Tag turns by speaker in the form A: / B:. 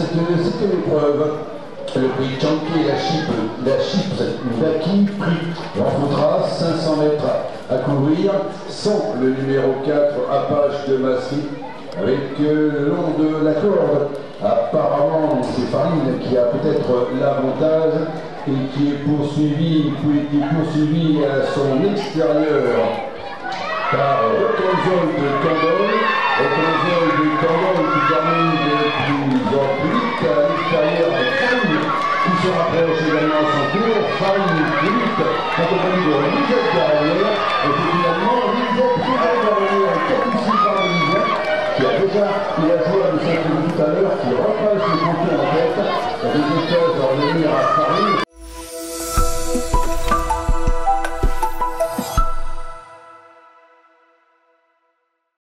A: cette épreuve. Le prix Chanky et la Chips Daki, prix Renfoutras, 500 mètres à courir, sans le numéro 4 Apache de Massy, avec le long de la corde. Apparemment, c'est Farine qui a peut-être l'avantage et qui est poursuivi à son extérieur par Rotonzol de Candol. Rotonzol de Candol qui termine de plus en plus vite à l'extérieur de Farine qui se rapproche également à son tour. Farine plus vite, accompagné de Lisette derrière. Et puis finalement, Lisette qui va revenir en 4 par Lisette, qui a déjà eu la joie de s'inquiéter tout à l'heure, qui repasse le contour en tête. La deuxième case va revenir à Farine.